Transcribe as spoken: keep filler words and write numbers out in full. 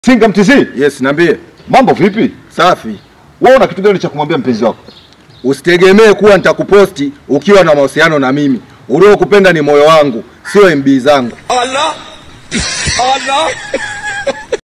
Singa M T Z? Yes, niambie. Mambo vipi? Safi. Wewe una kitu gani cha kumwambia mpenzi wako? Usitegemee kuwa nitakuposti ukiwa na mahusiano na mimi. Uliokupenda ni moyo wangu, sio M B zangu. Allah! Allah!